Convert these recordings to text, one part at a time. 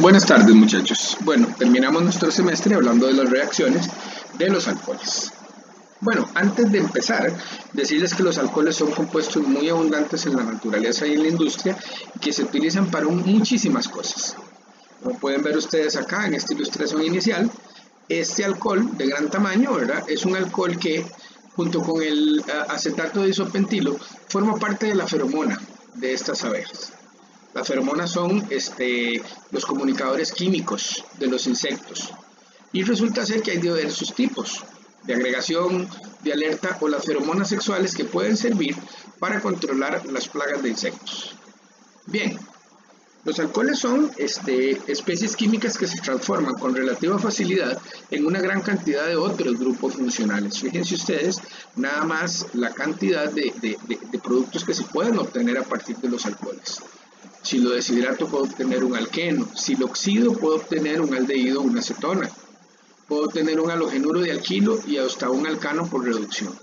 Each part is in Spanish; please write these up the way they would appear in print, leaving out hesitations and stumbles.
Buenas tardes, muchachos. Bueno, terminamos nuestro semestre hablando de las reacciones de los alcoholes. Bueno, antes de empezar, decirles que los alcoholes son compuestos muy abundantes en la naturaleza y en la industria y que se utilizan para muchísimas cosas. Como pueden ver ustedes acá en esta ilustración inicial, este alcohol de gran tamaño, ¿verdad? Es un alcohol que, junto con el acetato de isopentilo, forma parte de la feromona de estas abejas. Las feromonas son los comunicadores químicos de los insectos. Y resulta ser que hay diversos tipos de agregación, de alerta o las feromonas sexuales que pueden servir para controlar las plagas de insectos. Bien, los alcoholes son especies químicas que se transforman con relativa facilidad en una gran cantidad de otros grupos funcionales. Fíjense ustedes nada más la cantidad de productos que se pueden obtener a partir de los alcoholes. Si lo deshidrato puedo obtener un alqueno, si lo oxido puedo obtener un aldehído o una acetona, puedo obtener un halogenuro de alquilo y hasta un alcano por reducción.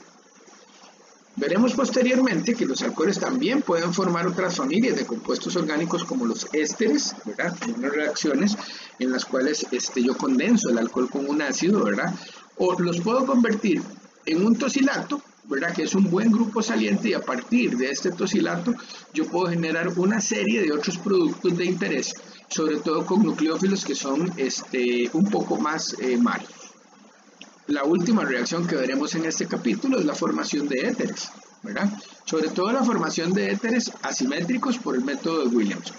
Veremos posteriormente que los alcoholes también pueden formar otras familias de compuestos orgánicos como los ésteres, ¿verdad? Hay unas reacciones en las cuales yo condenso el alcohol con un ácido, ¿verdad? O los puedo convertir en un tosilato, ¿verdad? Que es un buen grupo saliente, y a partir de este tosilato yo puedo generar una serie de otros productos de interés, sobre todo con nucleófilos que son un poco más malos. La última reacción que veremos en este capítulo es la formación de éteres, ¿verdad? Sobre todo la formación de éteres asimétricos por el método de Williamson.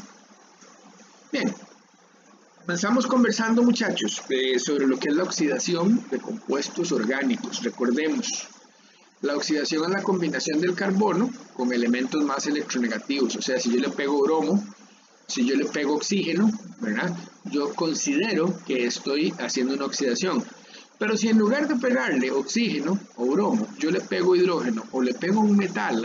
Bien, comenzamos conversando, muchachos, sobre lo que es la oxidación de compuestos orgánicos. Recordemos, la oxidación es la combinación del carbono con elementos más electronegativos. O sea, si yo le pego bromo, si yo le pego oxígeno, ¿verdad? Yo considero que estoy haciendo una oxidación. Pero si en lugar de pegarle oxígeno o bromo, yo le pego hidrógeno o le pego un metal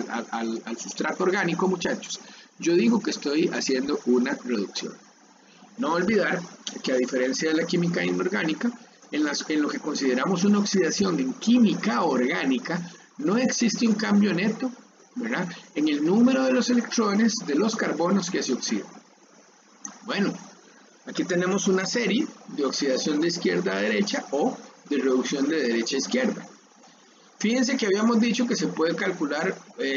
al sustrato orgánico, muchachos, yo digo que estoy haciendo una reducción. No olvidar que, a diferencia de la química inorgánica, en lo que consideramos una oxidación en química orgánica, no existe un cambio neto, ¿verdad?, en el número de los electrones de los carbonos que se oxidan. Bueno, aquí tenemos una serie de oxidación de izquierda a derecha o de reducción de derecha a izquierda. Fíjense que habíamos dicho que se puede calcular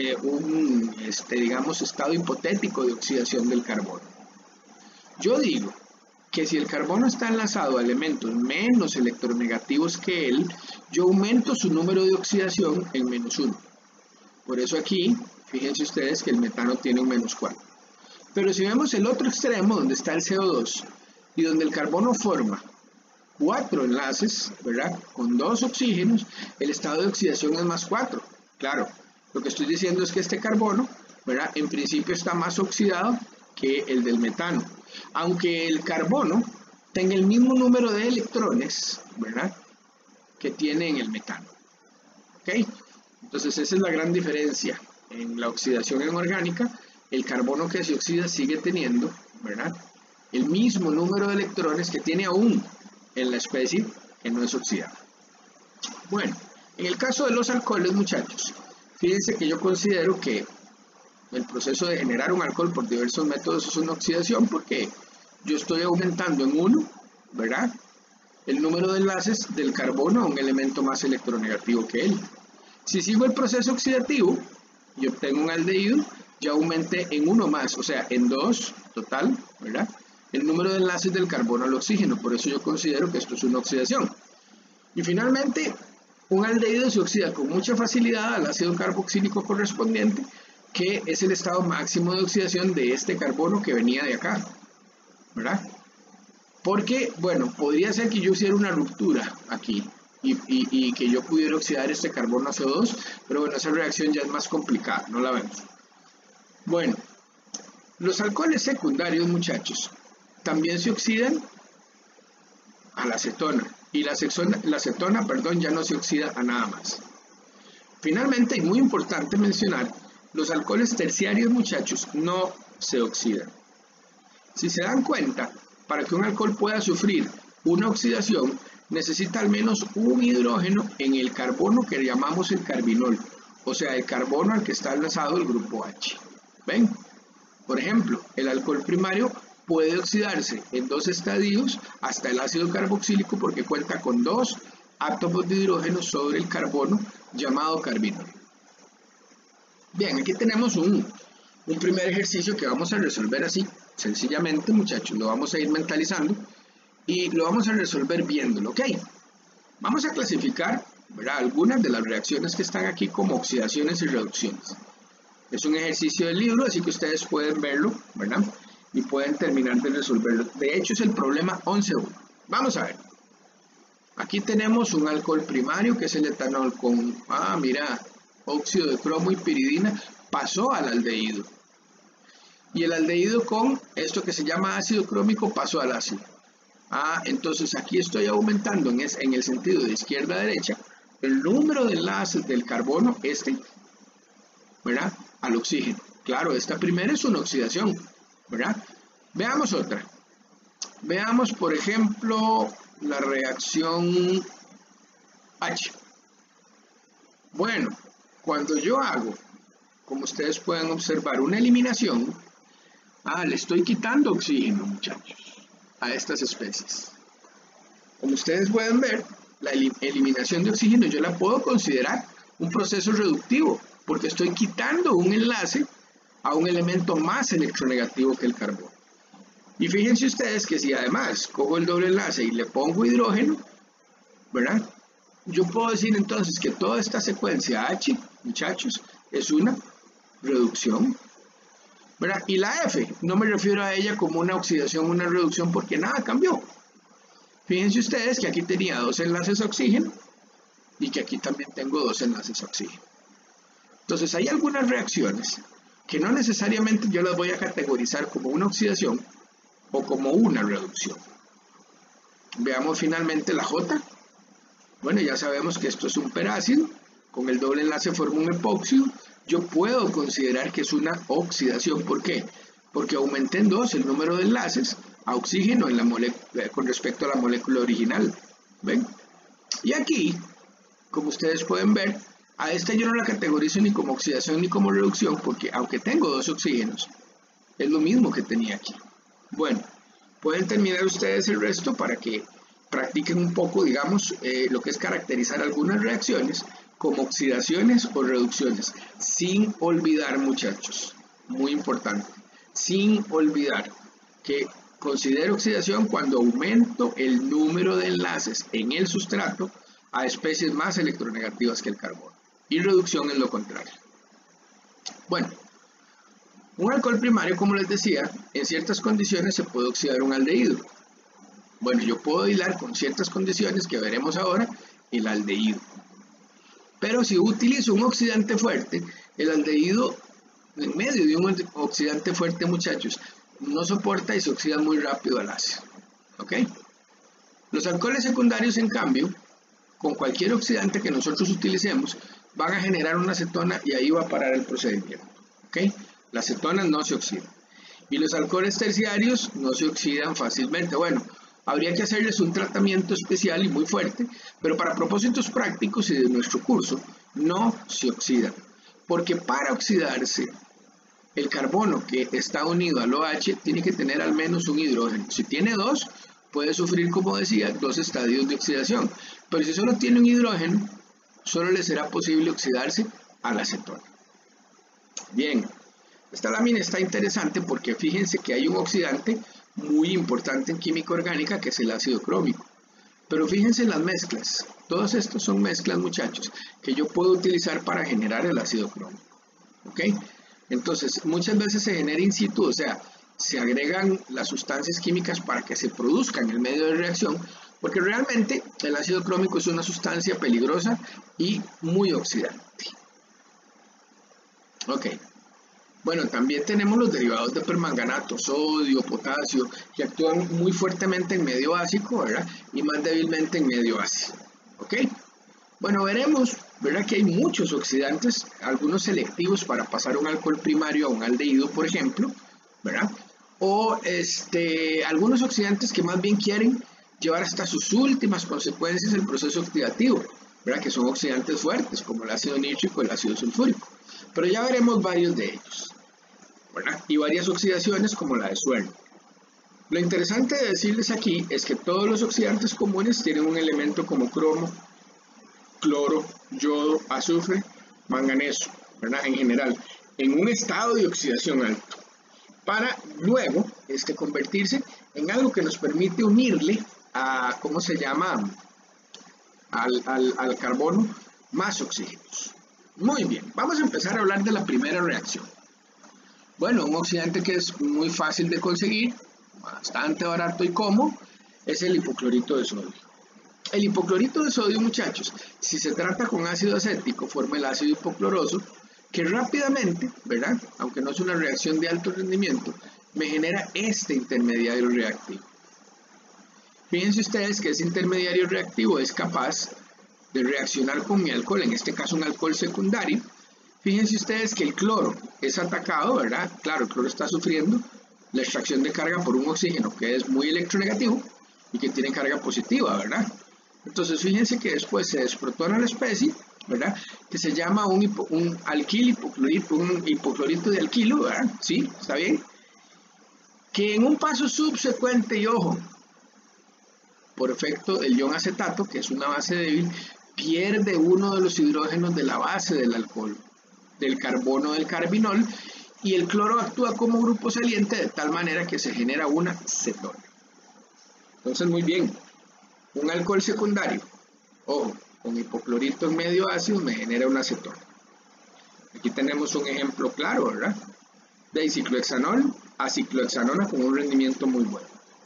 digamos, estado hipotético de oxidación del carbono. Yo digo que si el carbono está enlazado a elementos menos electronegativos que él, yo aumento su número de oxidación en -1. Por eso aquí, fíjense ustedes que el metano tiene un -4. Pero si vemos el otro extremo, donde está el CO2, y donde el carbono forma 4 enlaces, ¿verdad?, con 2 oxígenos, el estado de oxidación es +4. Claro, lo que estoy diciendo es que este carbono, ¿verdad?, en principio está más oxidado que el del metano, aunque el carbono tenga el mismo número de electrones, ¿verdad?, que tiene en el metano. ¿Ok? Entonces esa es la gran diferencia. En la oxidación inorgánica, el carbono que se oxida sigue teniendo, ¿verdad?, el mismo número de electrones que tiene aún en la especie que no es oxidada. Bueno, en el caso de los alcoholes, muchachos, fíjense que yo considero que el proceso de generar un alcohol por diversos métodos es una oxidación, porque yo estoy aumentando en 1, ¿verdad?, el número de enlaces del carbono a un elemento más electronegativo que él. Si sigo el proceso oxidativo y obtengo un aldehído, ya aumenté en 1 más, o sea, en 2 total, ¿verdad?, el número de enlaces del carbono al oxígeno. Por eso yo considero que esto es una oxidación. Y finalmente, un aldehído se oxida con mucha facilidad al ácido carboxílico correspondiente, que es el estado máximo de oxidación de este carbono que venía de acá, ¿verdad? Porque, bueno, podría ser que yo hiciera una ruptura aquí y que yo pudiera oxidar este carbono a CO2, pero bueno, esa reacción ya es más complicada, no la vemos. Bueno, los alcoholes secundarios, muchachos, también se oxidan a la acetona, y la acetona, ya no se oxida a nada más. Finalmente, y muy importante mencionar, los alcoholes terciarios, muchachos, no se oxidan. Si se dan cuenta, para que un alcohol pueda sufrir una oxidación, necesita al menos un hidrógeno en el carbono que llamamos el carbinol, o sea, el carbono al que está enlazado el grupo H. ¿Ven? Por ejemplo, el alcohol primario puede oxidarse en 2 estadios hasta el ácido carboxílico porque cuenta con 2 átomos de hidrógeno sobre el carbono llamado carbinol. Bien, aquí tenemos un primer ejercicio que vamos a resolver así, sencillamente, muchachos, lo vamos a ir mentalizando y lo vamos a resolver viéndolo, ¿ok? Vamos a clasificar, ¿verdad?, algunas de las reacciones que están aquí como oxidaciones y reducciones. Es un ejercicio del libro, así que ustedes pueden verlo, ¿verdad?, y pueden terminar de resolverlo. De hecho, es el problema 11.1. Vamos a ver. Aquí tenemos un alcohol primario, que es el etanol con, mira, óxido de cromo y piridina, pasó al aldehído. Y el aldehído con esto que se llama ácido crómico pasó al ácido. Entonces aquí estoy aumentando en el sentido de izquierda a derecha el número de enlaces del carbono, ¿verdad?, al oxígeno. Claro, esta primera es una oxidación, ¿verdad? Veamos otra. Veamos, por ejemplo, la reacción H. Bueno, cuando yo hago, como ustedes pueden observar, una eliminación, le estoy quitando oxígeno, muchachos, a estas especies. Como ustedes pueden ver, la eliminación de oxígeno yo la puedo considerar un proceso reductivo, porque estoy quitando un enlace a un elemento más electronegativo que el carbono. Y fíjense ustedes que si además cojo el doble enlace y le pongo hidrógeno, ¿verdad?, yo puedo decir entonces que toda esta secuencia H, muchachos, es una reducción, ¿verdad? Y la F, no me refiero a ella como una oxidación o una reducción porque nada cambió. Fíjense ustedes que aquí tenía 2 enlaces a oxígeno y que aquí también tengo 2 enlaces a oxígeno. Entonces hay algunas reacciones que no necesariamente yo las voy a categorizar como una oxidación o como una reducción. Veamos finalmente la J. Bueno, ya sabemos que esto es un perácido, con el doble enlace forma un epóxido. Yo puedo considerar que es una oxidación. ¿Por qué? Porque aumenté en 2 el número de enlaces a oxígeno en con respecto a la molécula original. ¿Ven? Y aquí, como ustedes pueden ver, a esta yo no la categorizo ni como oxidación ni como reducción, porque aunque tengo 2 oxígenos, es lo mismo que tenía aquí. Bueno, pueden terminar ustedes el resto para que practiquen un poco, digamos, lo que es caracterizar algunas reacciones como oxidaciones o reducciones, sin olvidar, muchachos, muy importante, sin olvidar que considero oxidación cuando aumento el número de enlaces en el sustrato a especies más electronegativas que el carbono, y reducción es lo contrario. Bueno, un alcohol primario, como les decía, en ciertas condiciones se puede oxidar un aldehído. Bueno, yo puedo hilar con ciertas condiciones que veremos ahora el aldehído. Pero si utilizo un oxidante fuerte, el aldehído, en medio de un oxidante fuerte, muchachos, no soporta y se oxida muy rápido al ácido. ¿Ok? Los alcoholes secundarios, en cambio, con cualquier oxidante que nosotros utilicemos, van a generar una acetona y ahí va a parar el procedimiento. ¿Ok? Las cetonas no se oxidan. Y los alcoholes terciarios no se oxidan fácilmente. Bueno, habría que hacerles un tratamiento especial y muy fuerte, pero para propósitos prácticos y de nuestro curso, no se oxidan. Porque para oxidarse, el carbono que está unido al OH tiene que tener al menos un hidrógeno. Si tiene 2, puede sufrir, como decía, 2 estadios de oxidación. Pero si solo tiene un hidrógeno, solo le será posible oxidarse a la acetona. Bien, esta lámina está interesante porque fíjense que hay un oxidante muy importante en química orgánica que es el ácido crómico. Pero fíjense en las mezclas. Todos estos son mezclas, muchachos, que yo puedo utilizar para generar el ácido crómico. ¿Ok? Entonces, muchas veces se genera in situ, o sea, se agregan las sustancias químicas para que se produzca en el medio de reacción, porque realmente el ácido crómico es una sustancia peligrosa y muy oxidante. Ok. Bueno, también tenemos los derivados de permanganato, sodio, potasio, que actúan muy fuertemente en medio básico, ¿verdad? Y más débilmente en medio ácido. ¿Ok? Bueno, veremos, ¿verdad?, que hay muchos oxidantes, algunos selectivos para pasar un alcohol primario a un aldehído, por ejemplo, ¿verdad? O algunos oxidantes que más bien quieren llevar hasta sus últimas consecuencias el proceso oxidativo, ¿verdad?, que son oxidantes fuertes, como el ácido nítrico y el ácido sulfúrico. Pero ya veremos varios de ellos, ¿verdad? Y varias oxidaciones como la de suero. Lo interesante de decirles aquí es que todos los oxidantes comunes tienen un elemento como cromo, cloro, yodo, azufre, manganeso, ¿verdad? En general, en un estado de oxidación alto, para luego convertirse en algo que nos permite unirle a, ¿cómo se llama?, al carbono más oxígenos. Muy bien, vamos a empezar a hablar de la primera reacción. Bueno, un oxidante que es muy fácil de conseguir, bastante barato y cómodo, es el hipoclorito de sodio. El hipoclorito de sodio, muchachos, si se trata con ácido acético, forma el ácido hipocloroso, que rápidamente, ¿verdad?, aunque no es una reacción de alto rendimiento, me genera este intermediario reactivo. Fíjense ustedes que ese intermediario reactivo es capaz de reaccionar con mi alcohol, en este caso un alcohol secundario. Fíjense ustedes que el cloro es atacado, ¿verdad? Claro, el cloro está sufriendo la extracción de carga por un oxígeno que es muy electronegativo y que tiene carga positiva, ¿verdad? Entonces fíjense que después se desprotona la especie, ¿verdad?, que se llama un hipoclorito de alquilo, ¿verdad? ¿Sí? ¿Está bien? Que en un paso subsecuente, y ojo, por efecto del ion acetato, que es una base débil, pierde uno de los hidrógenos de la base del alcohol, del carbono del carbinol, y el cloro actúa como grupo saliente de tal manera que se genera una cetona. Entonces, muy bien, un alcohol secundario, ojo, con hipoclorito en medio ácido me genera una acetona. Aquí tenemos un ejemplo claro, ¿verdad?, de ciclohexanol a ciclohexanona con un rendimiento muy bueno.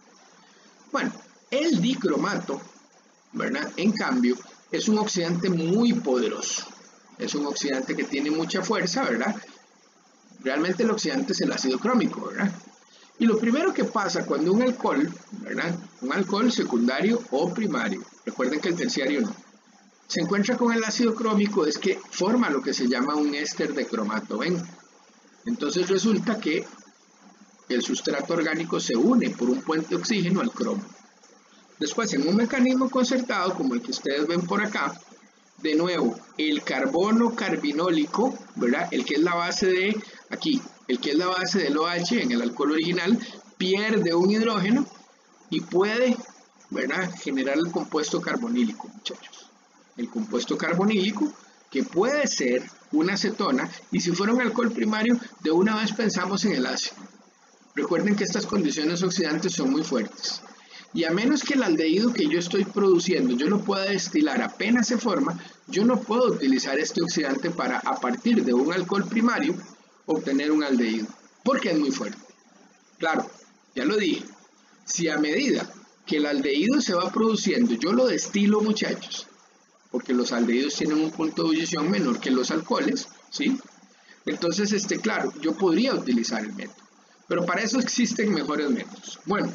Bueno, el dicromato, ¿verdad?, en cambio, es un oxidante muy poderoso. Es un oxidante que tiene mucha fuerza, ¿verdad? Realmente el oxidante es el ácido crómico, ¿verdad? Y lo primero que pasa cuando un alcohol, ¿verdad?, un alcohol secundario o primario, recuerden que el terciario no, se encuentra con el ácido crómico, es que forma lo que se llama un éster de cromato, ¿ven? Entonces resulta que el sustrato orgánico se une por un puente de oxígeno al cromo. Después, en un mecanismo concertado, como el que ustedes ven por acá, de nuevo, el carbono carbinólico, ¿verdad?, el que es la base de, aquí, el que es la base del OH en el alcohol original, pierde un hidrógeno y puede, ¿verdad?, generar el compuesto carbonílico, muchachos. El compuesto carbonílico, que puede ser una acetona, y si fuera un alcohol primario, de una vez pensamos en el ácido. Recuerden que estas condiciones oxidantes son muy fuertes. Y a menos que el aldehído que yo estoy produciendo yo lo pueda destilar apenas se forma, yo no puedo utilizar este oxidante para, a partir de un alcohol primario, obtener un aldehído, porque es muy fuerte. Claro, ya lo dije, si a medida que el aldehído se va produciendo, yo lo destilo, muchachos, porque los aldehídos tienen un punto de ebullición menor que los alcoholes, ¿sí? Entonces, claro, yo podría utilizar el método, pero para eso existen mejores métodos. Bueno,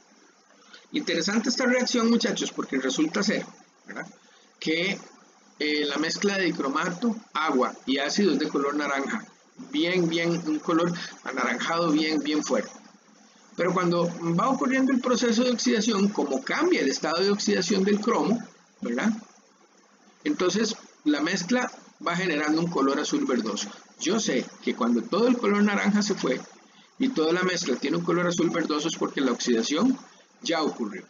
interesante esta reacción, muchachos, porque resulta ser, ¿verdad?, que la mezcla de dicromato, agua y ácido es de color naranja, un color anaranjado bien fuerte. Pero cuando va ocurriendo el proceso de oxidación, como cambia el estado de oxidación del cromo, ¿verdad?, entonces la mezcla va generando un color azul verdoso. Yo sé que cuando todo el color naranja se fue y toda la mezcla tiene un color azul verdoso es porque la oxidación ya ocurrió.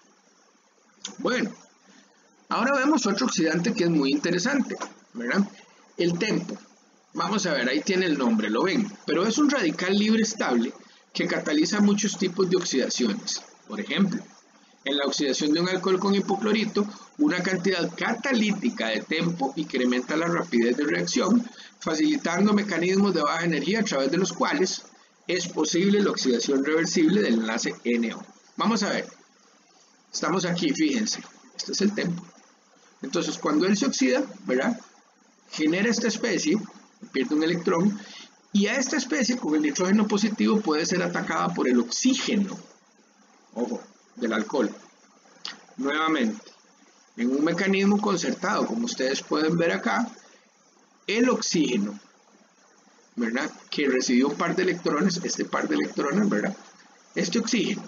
Bueno, ahora vemos otro oxidante que es muy interesante, ¿verdad? El tempo. Vamos a ver, ahí tiene el nombre, lo ven, pero es un radical libre estable que cataliza muchos tipos de oxidaciones. Por ejemplo, en la oxidación de un alcohol con hipoclorito, una cantidad catalítica de tempo incrementa la rapidez de reacción, facilitando mecanismos de baja energía a través de los cuales es posible la oxidación reversible del enlace NO. Vamos a ver, estamos aquí, fíjense, este es el tempo. Entonces, cuando él se oxida, ¿verdad?, genera esta especie, pierde un electrón, y a esta especie con el nitrógeno positivo puede ser atacada por el oxígeno, ojo, del alcohol. Nuevamente, en un mecanismo concertado, como ustedes pueden ver acá, el oxígeno, ¿verdad?, que recibió un par de electrones, ¿verdad?, este oxígeno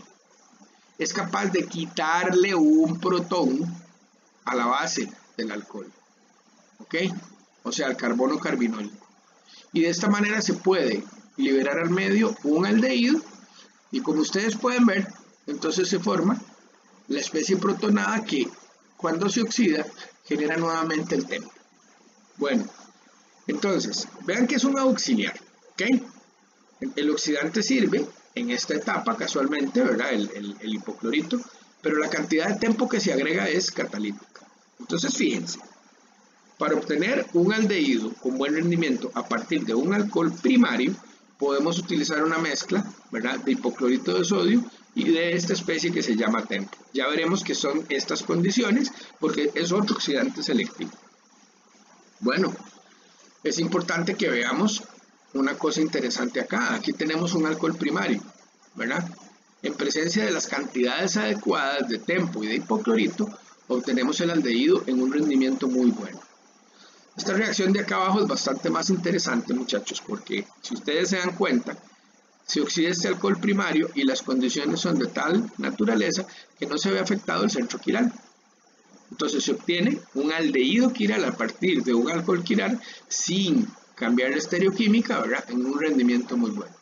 es capaz de quitarle un protón a la base del alcohol, ¿ok? O sea, al carbono carbinólico. Y de esta manera se puede liberar al medio un aldehído, y como ustedes pueden ver, Entonces se forma la especie protonada que cuando se oxida genera nuevamente el TEMPO. Bueno, entonces, vean que es un auxiliar, ¿ok? El oxidante sirve en esta etapa casualmente, ¿verdad? El hipoclorito, pero la cantidad de TEMPO que se agrega es catalítica. Entonces, fíjense, para obtener un aldehído con buen rendimiento a partir de un alcohol primario, podemos utilizar una mezcla, ¿verdad?, de hipoclorito de sodio y de esta especie que se llama TEMPO. Ya veremos qué son estas condiciones porque es otro oxidante selectivo. Bueno, es importante que veamos una cosa interesante acá. Aquí tenemos un alcohol primario, ¿verdad? En presencia de las cantidades adecuadas de TEMPO y de hipoclorito, obtenemos el aldehído en un rendimiento muy bueno. Esta reacción de acá abajo es bastante más interesante, muchachos, porque si ustedes se dan cuenta, se oxida este alcohol primario y las condiciones son de tal naturaleza que no se ve afectado el centro quiral. Entonces se obtiene un aldehído quiral a partir de un alcohol quiral sin cambiar la estereoquímica, ¿verdad?, en un rendimiento muy bueno.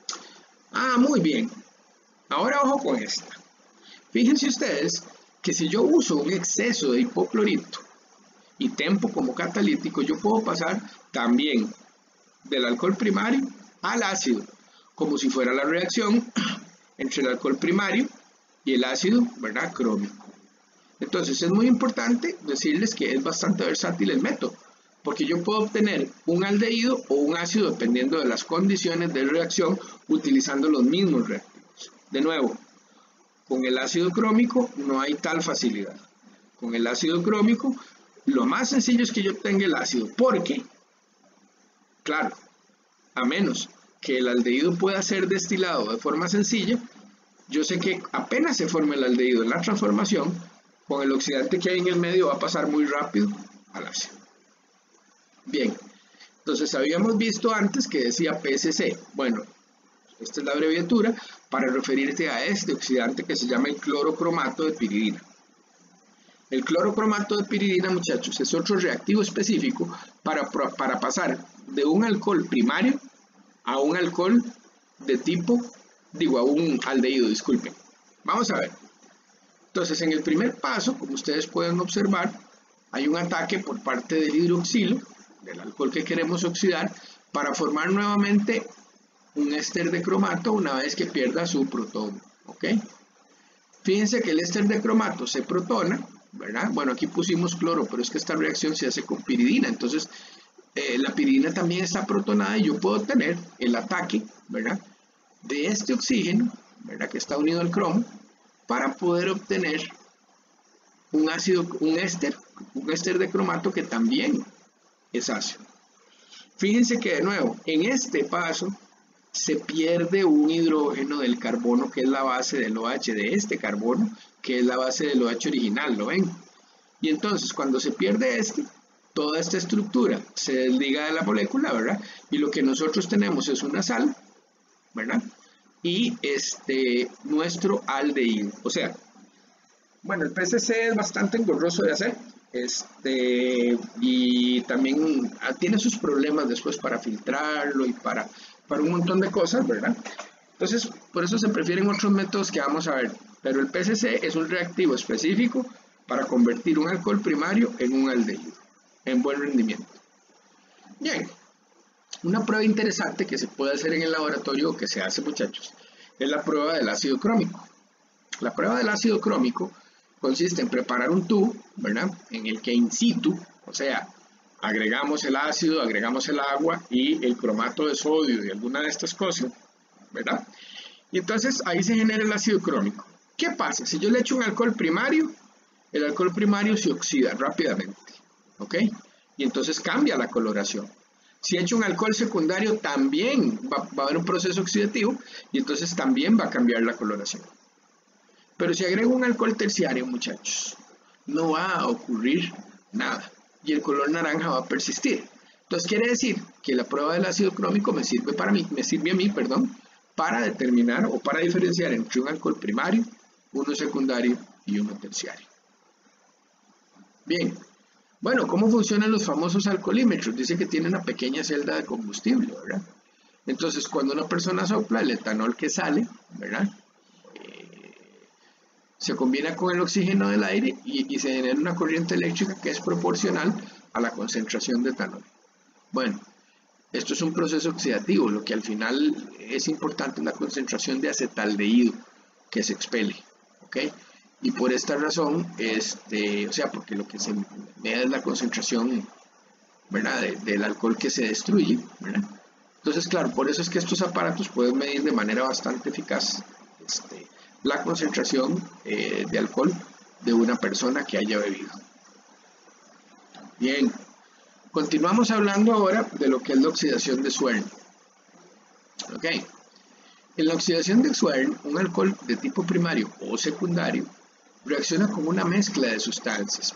Muy bien. Ahora ojo con esta. Fíjense ustedes que si yo uso un exceso de hipoclorito y TEMPO como catalítico, yo puedo pasar también del alcohol primario al ácido, como si fuera la reacción entre el alcohol primario y el ácido, ¿verdad?, crómico. Entonces es muy importante decirles que es bastante versátil el método, porque yo puedo obtener un aldehído o un ácido dependiendo de las condiciones de reacción utilizando los mismos reactivos. De nuevo, con el ácido crómico no hay tal facilidad. Con el ácido crómico lo más sencillo es que yo obtenga el ácido, porque, claro, a menos que el aldehído pueda ser destilado de forma sencilla, yo sé que apenas se forme el aldehído en la transformación, con el oxidante que hay en el medio va a pasar muy rápido al ácido. Bien, entonces habíamos visto antes que decía PSC. Bueno, esta es la abreviatura para referirse a este oxidante que se llama el clorocromato de piridina. El clorocromato de piridina, muchachos, es otro reactivo específico para pasar de un alcohol primario a un alcohol de tipo, a un aldehído, disculpen. Vamos a ver. Entonces, en el primer paso, como ustedes pueden observar, hay un ataque por parte del hidroxilo, del alcohol que queremos oxidar, para formar nuevamente un éster de cromato una vez que pierda su protono, ¿ok? Fíjense que el éster de cromato se protona, ¿verdad? Bueno, aquí pusimos cloro, pero es que esta reacción se hace con piridina, entonces la piridina también está protonada y yo puedo obtener el ataque, ¿verdad?, de este oxígeno, ¿verdad?, que está unido al cromo, para poder obtener un ácido, un éster de cromato que también es ácido. Fíjense que de nuevo, en este paso se pierde un hidrógeno del carbono que es la base del OH, de este carbono que es la base del OH original, ¿lo ven? Y entonces cuando se pierde toda esta estructura se desliga de la molécula, ¿verdad? Y lo que nosotros tenemos es una sal, ¿verdad?, y nuestro aldehído. O sea, bueno, el PCC es bastante engorroso de hacer, y también tiene sus problemas después para filtrarlo y para un montón de cosas, ¿verdad? Entonces, por eso se prefieren otros métodos que vamos a ver, pero el PCC es un reactivo específico para convertir un alcohol primario en un aldehído, en buen rendimiento. Bien. Una prueba interesante que se puede hacer en el laboratorio, que se hace, muchachos, es la prueba del ácido crómico. La prueba del ácido crómico consiste en preparar un tubo, ¿verdad?, en el que in situ, o sea, agregamos el ácido, agregamos el agua y el cromato de sodio y alguna de estas cosas, ¿verdad? Y entonces ahí se genera el ácido crómico. ¿Qué pasa? Si yo le echo un alcohol primario, el alcohol primario se oxida rápidamente, ¿ok? Y entonces cambia la coloración. Si echo un alcohol secundario, también va a haber un proceso oxidativo y entonces también va a cambiar la coloración. Pero si agrego un alcohol terciario, muchachos, no va a ocurrir nada y el color naranja va a persistir. Entonces quiere decir que la prueba del ácido crómico me sirve a mí, para determinar o para diferenciar entre un alcohol primario, uno secundario y uno terciario. Bien. Bueno, ¿cómo funcionan los famosos alcoholímetros? Dice que tiene una pequeña celda de combustible, ¿verdad? Entonces, cuando una persona sopla el etanol que sale, ¿verdad?, se combina con el oxígeno del aire y se genera una corriente eléctrica que es proporcional a la concentración de etanol. Bueno, esto es un proceso oxidativo, lo que al final es importante es la concentración de acetaldehído que se expele, ¿ok? Y por esta razón, o sea, porque lo que se mide es la concentración, ¿verdad?, del alcohol que se destruye, ¿verdad? Entonces, claro, por eso es que estos aparatos pueden medir de manera bastante eficaz la concentración de alcohol de una persona que haya bebido. Bien, continuamos hablando ahora de lo que es la oxidación de Swern. Ok, en la oxidación de Swern, un alcohol de tipo primario o secundario reacciona con una mezcla de sustancias.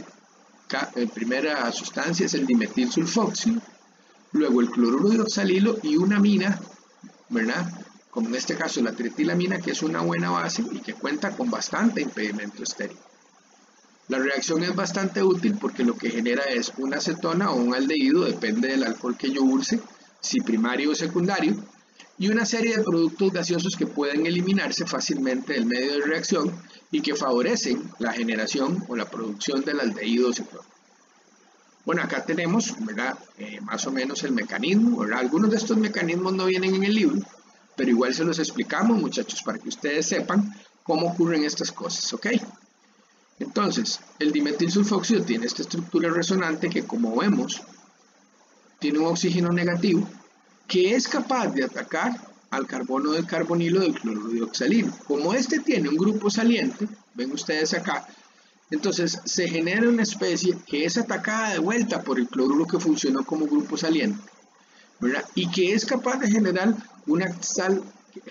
Primera sustancia es el dimetilsulfóxido, luego el cloruro de oxalilo y una amina, ¿verdad?, como en este caso la tretilamina, que es una buena base y que cuenta con bastante impedimento estérico. La reacción es bastante útil porque lo que genera es una acetona o un aldehído, depende del alcohol que yo use, si primario o secundario, y una serie de productos gaseosos que pueden eliminarse fácilmente del medio de reacción y que favorecen la generación o la producción del aldehído o cetona. Bueno, acá tenemos, ¿verdad?, más o menos el mecanismo, ¿verdad? Algunos de estos mecanismos no vienen en el libro, pero igual se los explicamos, muchachos, para que ustedes sepan cómo ocurren estas cosas, ¿ok? Entonces, el dimetilsulfóxido tiene esta estructura resonante que, como vemos, tiene un oxígeno negativo que es capaz de atacar al carbono del carbonilo del cloruro de oxalilo. Como este tiene un grupo saliente, ven ustedes acá, entonces se genera una especie que es atacada de vuelta por el cloruro que funcionó como grupo saliente, ¿verdad?, y que es capaz de generar una sal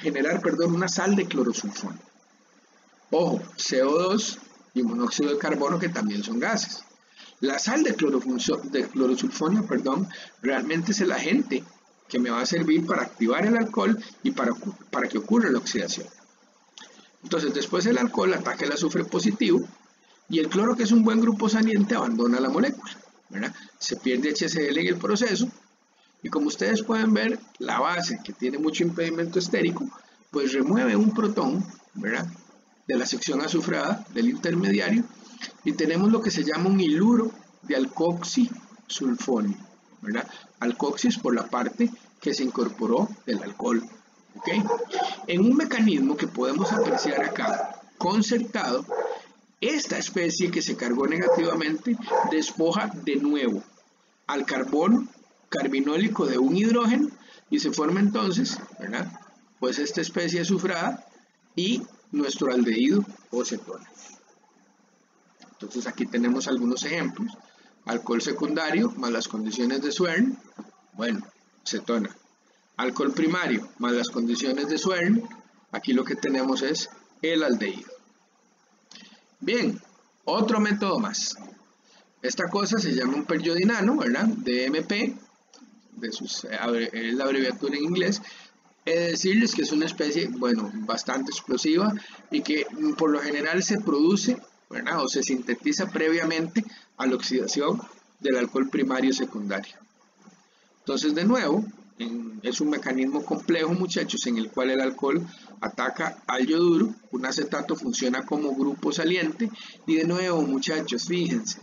de clorosulfono. Ojo, CO2 y monóxido de carbono, que también son gases. La sal de clorosulfono, realmente es el agente que me va a servir para activar el alcohol y para que ocurra la oxidación. Entonces, después el alcohol ataca el azufre positivo y el cloro, que es un buen grupo saliente, abandona la molécula, ¿verdad? Se pierde HCl en el proceso. Y como ustedes pueden ver, la base, que tiene mucho impedimento estérico, pues remueve un protón, ¿verdad?, de la sección azufrada del intermediario, y tenemos lo que se llama un iluro de alcoxisulfonio, ¿verdad? Alcoxis por la parte que se incorporó del alcohol, ¿ok? En un mecanismo que podemos apreciar acá, concertado, esta especie que se cargó negativamente despoja de nuevo al carbono carbinólico de un hidrógeno y se forma entonces, ¿verdad?, pues esta especie azufrada y nuestro aldehído o cetona. Entonces aquí tenemos algunos ejemplos: alcohol secundario más las condiciones de Swern, bueno, cetona. Alcohol primario más las condiciones de Swern, aquí lo que tenemos es el aldehído. Bien, otro método más. Esta cosa se llama un periodinano, ¿verdad?, DMP, es la abreviatura en inglés. He de decirles que es una especie, bueno, bastante explosiva y que por lo general se produce, ¿verdad?, o se sintetiza previamente a la oxidación del alcohol primario y secundario. Entonces, de nuevo, es un mecanismo complejo, muchachos, en el cual el alcohol ataca al yoduro, un acetato funciona como grupo saliente y de nuevo, muchachos, fíjense,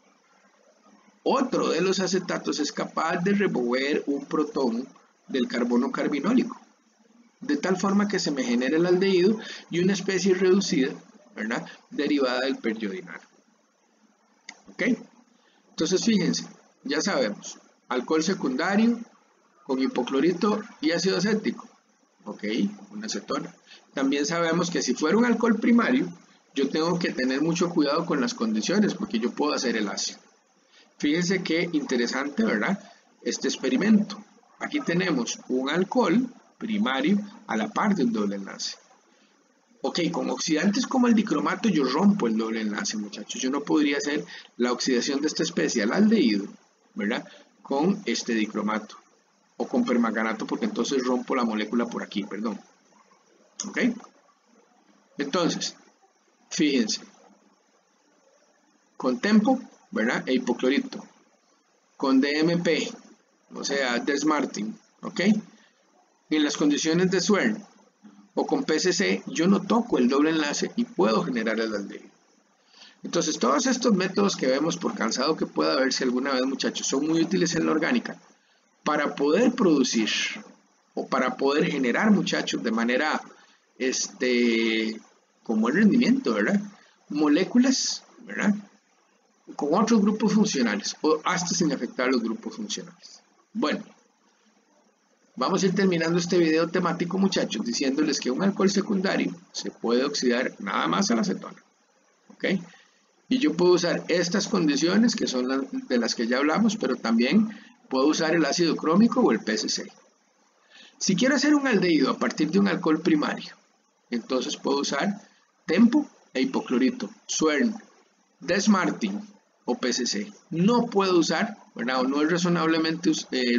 otro de los acetatos es capaz de remover un protón del carbono carbinólico, de tal forma que se me genera el aldehído y una especie reducida, ¿verdad?, derivada del periodinano. ¿Ok? Entonces, fíjense, ya sabemos, alcohol secundario con hipoclorito y ácido acético, ¿ok?, una acetona. También sabemos que si fuera un alcohol primario, yo tengo que tener mucho cuidado con las condiciones porque yo puedo hacer el ácido. Fíjense qué interesante, ¿verdad?, este experimento. Aquí tenemos un alcohol primario a la par del doble enlace. Ok, con oxidantes como el dicromato yo rompo el doble enlace, muchachos. Yo no podría hacer la oxidación de esta especie al aldehído, ¿verdad?, con este dicromato o con permanganato, porque entonces rompo la molécula por aquí, perdón. Ok, entonces, fíjense, con tempo, ¿verdad?, e hipoclorito, con DMP, o sea, Des Martin, ¿ok?, en las condiciones de Swern, o con PCC, yo no toco el doble enlace y puedo generar el aldehído. Entonces, todos estos métodos que vemos, por cansado que pueda verse alguna vez, muchachos, son muy útiles en la orgánica para poder producir o para poder generar, muchachos, de manera, con buen rendimiento, ¿verdad? Moléculas, ¿verdad? Con otros grupos funcionales o hasta sin afectar los grupos funcionales. Bueno, vamos a ir terminando este video temático, muchachos, diciéndoles que un alcohol secundario se puede oxidar nada más a la acetona, ¿ok? Y yo puedo usar estas condiciones que son de las que ya hablamos, pero también puedo usar el ácido crómico o el PCC. Si quiero hacer un aldehído a partir de un alcohol primario, entonces puedo usar TEMPO e hipoclorito, Swern, Des-Martin o PCC. No puedo usar, ¿verdad? O no es razonablemente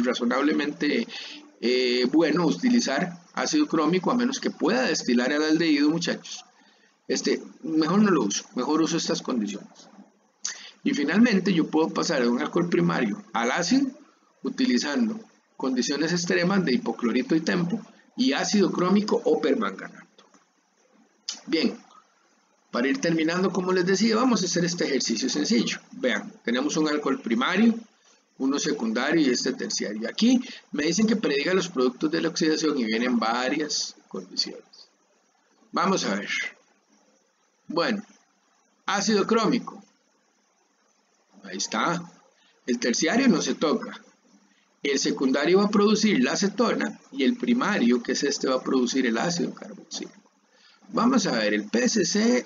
bueno utilizar ácido crómico a menos que pueda destilar el aldehído, muchachos. Mejor no lo uso, mejor uso estas condiciones. Y finalmente yo puedo pasar de un alcohol primario al ácido utilizando condiciones extremas de hipoclorito y TEMPO y ácido crómico o permanganato. Bien, para ir terminando, como les decía, vamos a hacer este ejercicio sencillo. Vean, tenemos un alcohol primario, uno secundario y este terciario. Aquí me dicen que prediga los productos de la oxidación y vienen varias condiciones. Vamos a ver. Bueno, ácido crómico. Ahí está. El terciario no se toca. El secundario va a producir la acetona y el primario, que es va a producir el ácido carboxílico. Vamos a ver, el PCC,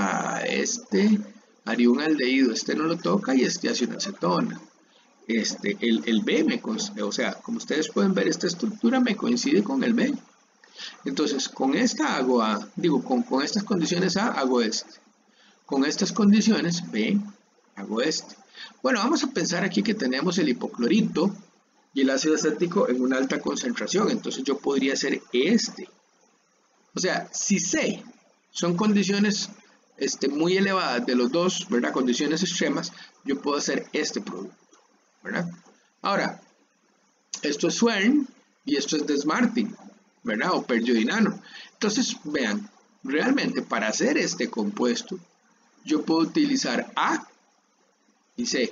haría un aldehído, no lo toca y hace una acetona. El B, o sea, como ustedes pueden ver, esta estructura me coincide con el B. Entonces, con esta hago A, con estas condiciones A hago este. Con estas condiciones B hago este. Bueno, vamos a pensar aquí que tenemos el hipoclorito y el ácido acético en una alta concentración. Entonces yo podría hacer este. O sea, si C son condiciones muy elevadas de los dos, ¿verdad? Condiciones extremas, yo puedo hacer este producto, ¿verdad? Ahora, esto es Swern y esto es Des-Martin, ¿verdad? O periodinano. Entonces, vean, realmente para hacer este compuesto, yo puedo utilizar A y C,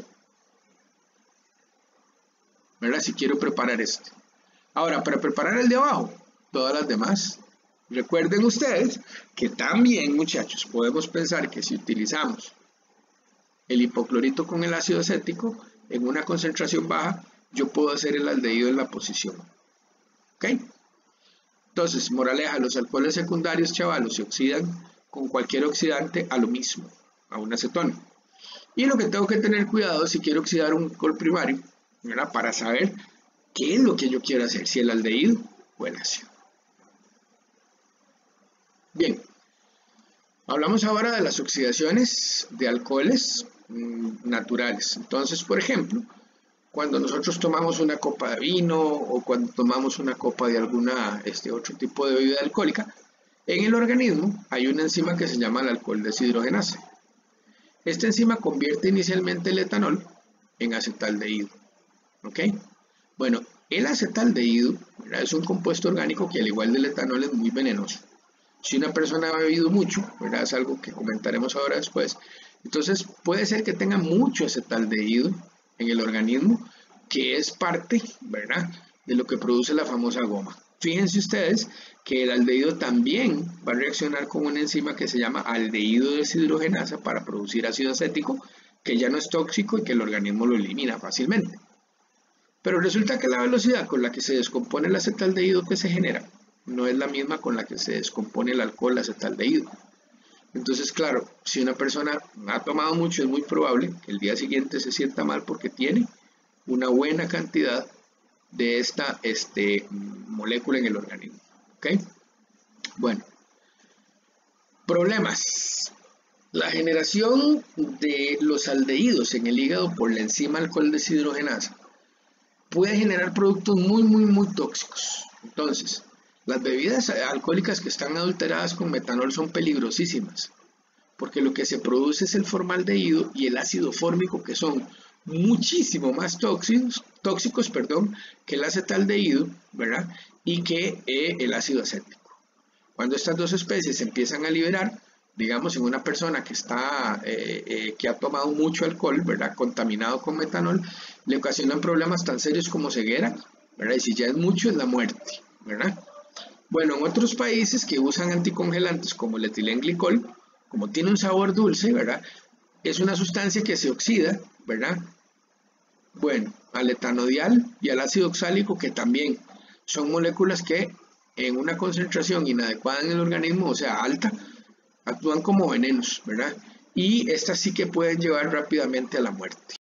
¿verdad? Si quiero preparar este. Ahora, para preparar el de abajo, todas las demás. Recuerden ustedes que también, muchachos, podemos pensar que si utilizamos el hipoclorito con el ácido acético en una concentración baja, yo puedo hacer el aldehído en la posición. ¿Ok? Entonces, moraleja, los alcoholes secundarios, chavalos, se oxidan con cualquier oxidante a lo mismo, a una acetona. Y lo que tengo que tener cuidado si quiero oxidar un alcohol primario, ¿verdad? Para saber qué es lo que yo quiero hacer, si el aldehído o el ácido. Bien, hablamos ahora de las oxidaciones de alcoholes naturales. Entonces, por ejemplo, cuando nosotros tomamos una copa de vino o cuando tomamos una copa de alguna otro tipo de bebida alcohólica, en el organismo hay una enzima que se llama la alcohol deshidrogenasa. Esta enzima convierte inicialmente el etanol en acetaldehído. ¿Ok? Bueno, el acetaldehído, ¿verdad? Es un compuesto orgánico que al igual del etanol es muy venenoso. Si una persona ha bebido mucho, ¿verdad? Es algo que comentaremos ahora después. Entonces puede ser que tenga mucho acetaldehído en el organismo, que es parte, ¿verdad?, de lo que produce la famosa goma. Fíjense ustedes que el aldehído también va a reaccionar con una enzima que se llama aldehído deshidrogenasa para producir ácido acético, que ya no es tóxico y que el organismo lo elimina fácilmente. Pero resulta que la velocidad con la que se descompone el acetaldehído que se genera no es la misma con la que se descompone el alcohol acetaldehído. Entonces, claro, si una persona ha tomado mucho, es muy probable que el día siguiente se sienta mal porque tiene una buena cantidad de esta molécula en el organismo. ¿Ok? Bueno, problemas. La generación de los aldehídos en el hígado por la enzima alcohol deshidrogenasa puede generar productos muy tóxicos. Entonces, las bebidas alcohólicas que están adulteradas con metanol son peligrosísimas, porque lo que se produce es el formaldehído y el ácido fórmico, que son muchísimo más tóxicos, que el acetaldehído, ¿verdad? Y que el ácido acético. Cuando estas dos especies se empiezan a liberar, digamos en una persona que que ha tomado mucho alcohol, ¿verdad? Contaminado con metanol, le ocasionan problemas tan serios como ceguera, ¿verdad? Y si ya es mucho, es la muerte, ¿verdad? Bueno, en otros países que usan anticongelantes como el etilenglicol, como tiene un sabor dulce, ¿verdad? Es una sustancia que se oxida, ¿verdad? Bueno, al etanodial y al ácido oxálico, que también son moléculas que en una concentración inadecuada en el organismo, o sea, alta, actúan como venenos, ¿verdad? Y estas sí que pueden llevar rápidamente a la muerte.